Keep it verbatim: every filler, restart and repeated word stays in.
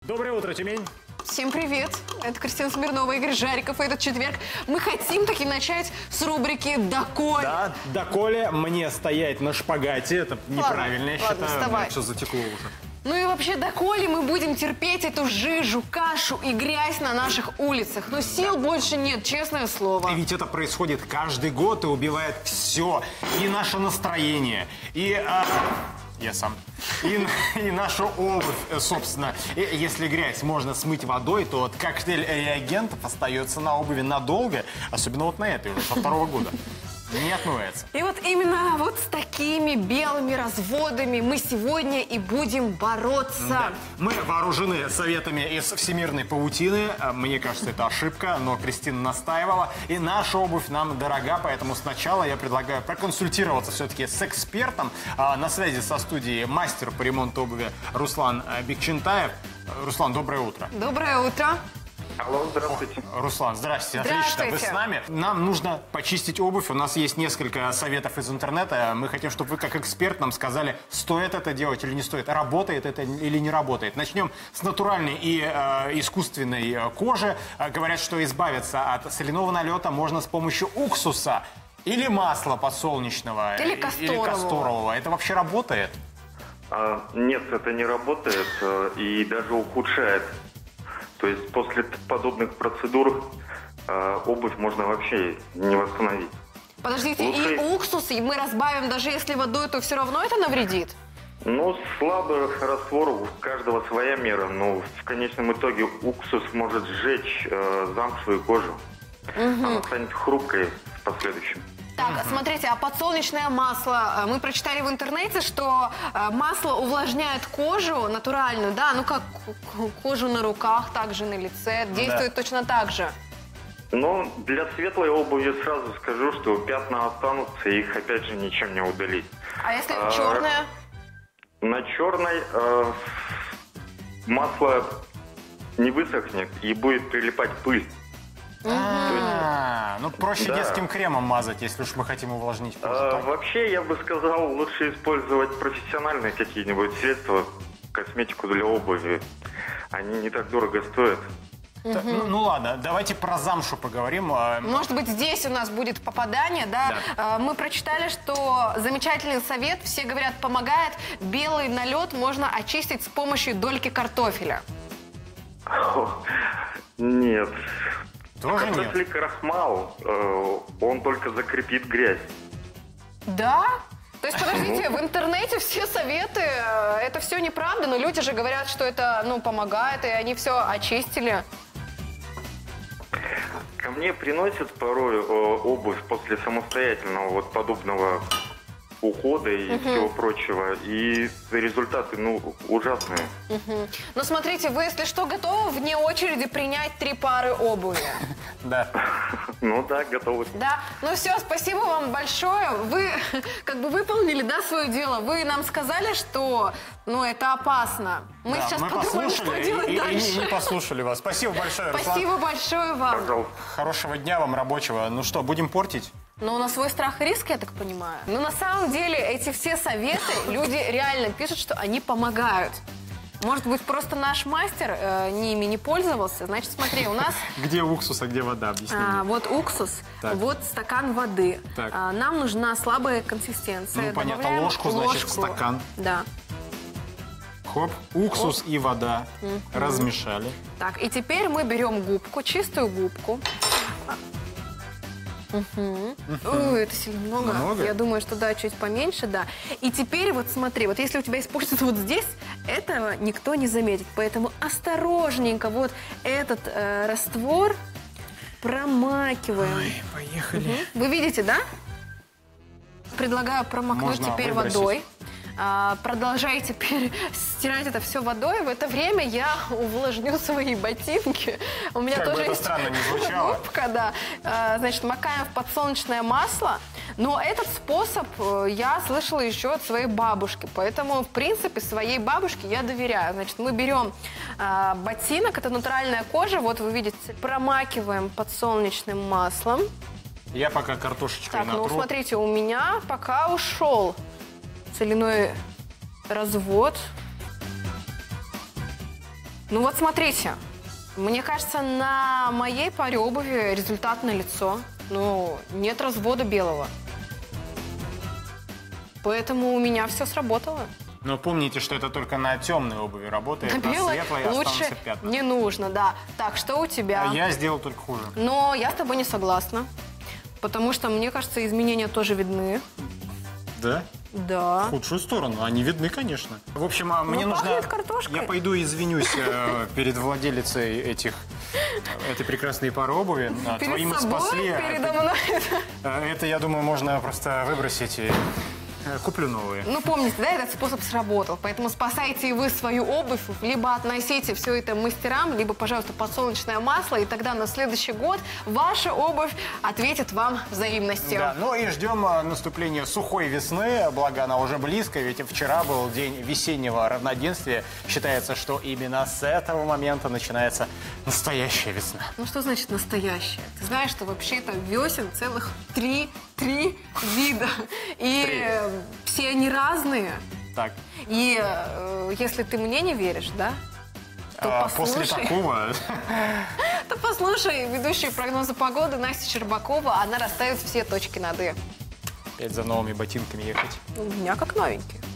Доброе утро, Тюмень. Всем привет! Это Кристина Смирнова, Игорь Жариков. И этот четверг мы хотим таки начать с рубрики «Доколе». Да, доколе мне стоять на шпагате. Это неправильно, я ладно, считаю. вставай. Что затекло уже. Ну и вообще, доколе мы будем терпеть эту жижу, кашу и грязь на наших улицах? Но сил да. больше нет, честное слово. И ведь это происходит каждый год и убивает все. И наше настроение, и... А... Я сам. И, и нашу обувь, собственно. И, если грязь можно смыть водой, то вот коктейль реагентов остается на обуви надолго. Особенно вот на этой уже, со второго года. Не отмывается. И вот именно вот с такими белыми разводами мы сегодня и будем бороться. Да. Мы вооружены советами из всемирной паутины. Мне кажется, это ошибка, но Кристина настаивала. И наша обувь нам дорога, поэтому сначала я предлагаю проконсультироваться все-таки с экспертом. На связи со студией мастер по ремонту обуви Руслан Бекчентаев. Руслан, доброе утро. Доброе утро. Алло, здравствуйте. Руслан, здравствуйте. Здравствуйте. Отлично, вы с нами. Нам нужно почистить обувь. У нас есть несколько советов из интернета. Мы хотим, чтобы вы как эксперт нам сказали, стоит это делать или не стоит, работает это или не работает. Начнем с натуральной и э, искусственной кожи. Говорят, что избавиться от соляного налета можно с помощью уксуса или масла подсолнечного. Или касторового. Или касторового. Это вообще работает? А, нет, это не работает и даже ухудшает. То есть после подобных процедур э, обувь можно вообще не восстановить. Подождите, Лучше... и уксус, и мы разбавим, даже если водой, то все равно это навредит? Ну, слабый раствор, у каждого своя мера, но в конечном итоге уксус может сжечь э, замшевую кожу. Угу. Она станет хрупкой в последующем. Так, смотрите, а подсолнечное масло, мы прочитали в интернете, что масло увлажняет кожу натуральную, да, ну как кожу на руках, также на лице, действует да. точно так же. Ну, для светлой обуви сразу скажу, что пятна останутся, их опять же ничем не удалить. А если а, черная? На черной э, масло не высохнет и будет прилипать пыль. А, ну проще да. детским кремом мазать, если уж мы хотим увлажнить кожу. А, вообще, я бы сказал, лучше использовать профессиональные какие-нибудь средства, косметику для обуви. Они не так дорого стоят. Угу. Ну, ну ладно, давайте про замшу поговорим. Может быть, здесь у нас будет попадание, да? да? Мы прочитали, что замечательный совет, все говорят, помогает. Белый налет можно очистить с помощью дольки картофеля. О, нет. Тоже нет. Если крахмал, э, он только закрепит грязь. Да? То есть, подождите, в интернете все советы, это все неправда, но люди же говорят, что это, ну, помогает, и они все очистили. Ко мне приносят порой э, обувь после самостоятельного вот подобного ухода и uh-huh. всего прочего. И результаты, ну, ужасные. Uh-huh. Но смотрите, вы, если что, готовы вне очереди принять три пары обуви? Да. Ну да, готовы. Да. Ну все, спасибо вам большое. Вы как бы выполнили, да, свое дело. Вы нам сказали, что, ну, это опасно. Мы да, сейчас мы подумаем, что и, делать и, дальше. И, и не послушали вас. Спасибо большое, Руслан. Спасибо большое вам. Пожалуйста. Хорошего дня вам рабочего. Ну что, будем портить? Но у нас свой страх и риск, я так понимаю. Но на самом деле эти все советы, люди реально пишут, что они помогают. Может быть, просто наш мастер э, ними не пользовался. Значит, смотри, у нас... Где уксус, а где вода? Объясни. А, вот уксус, так. вот стакан воды. А, нам нужна слабая консистенция. Ну, понятно, ложку, значит, ложку. стакан. Да. Хоп, уксус Оп. и вода Mm-hmm. размешали. Так, и теперь мы берем губку, чистую губку. Угу. Угу. Ой, это сильно много. много. Я думаю, что да, чуть поменьше, да. И теперь вот смотри, вот если у тебя испортится вот здесь, этого никто не заметит. Поэтому осторожненько вот этот э, раствор промакиваем. Ой, поехали. Угу. Вы видите, да? Предлагаю промокнуть Можно теперь выбросить. водой. А, продолжай теперь стирать это все водой. В это время я увлажню свои ботинки. У меня как тоже бы это есть странно не звучало. губка, да. А, значит, макаем в подсолнечное масло. Но этот способ я слышала еще от своей бабушки. Поэтому, в принципе, своей бабушке я доверяю. Значит, мы берем а, ботинок, это натуральная кожа. Вот вы видите, промакиваем подсолнечным маслом. Я пока картошечкой Так, натру. ну смотрите, у меня пока ушел соляной развод. Ну вот смотрите, мне кажется, на моей паре обуви результат налицо. Ну, нет развода белого. Поэтому у меня все сработало. Но помните, что это только на темной обуви работает, На на белой светлой лучше останутся пятна. не нужно, да. Так, что у тебя? А я сделал только хуже. Но я с тобой не согласна. Потому что, мне кажется, изменения тоже видны. Да? Да. В худшую сторону. Они видны, конечно. В общем, а мне нужно... пахнет картошкой. Я пойду и извинюсь э, перед владелицей этих, этой прекрасной пары обуви. А, Перед твои мы собой, спасли. а передо это, мной. э, это, я думаю, можно просто выбросить и э, куплю новые. Ну, помните, да, этот способ сработал. Поэтому спасайте и вы свою обувь, либо относите все это мастерам, либо, пожалуйста, подсолнечное масло, и тогда на следующий год ваша обувь ответит вам взаимностью. Да, ну и ждем э, наступления сухой весны, благо она уже близко, ведь вчера был день весеннего равноденствия. Считается, что именно с этого момента начинается настоящая весна. Ну, что значит настоящее? Ты знаешь, что вообще-то весен целых три, три вида. И Три. э, все они разные. Так, И э, если ты мне не веришь, да, то а, после послушай, такого... то послушай ведущую прогнозы погоды Настя Щербакова. Она расставит все точки над «и». Опять за новыми ботинками ехать. У меня как новенькие.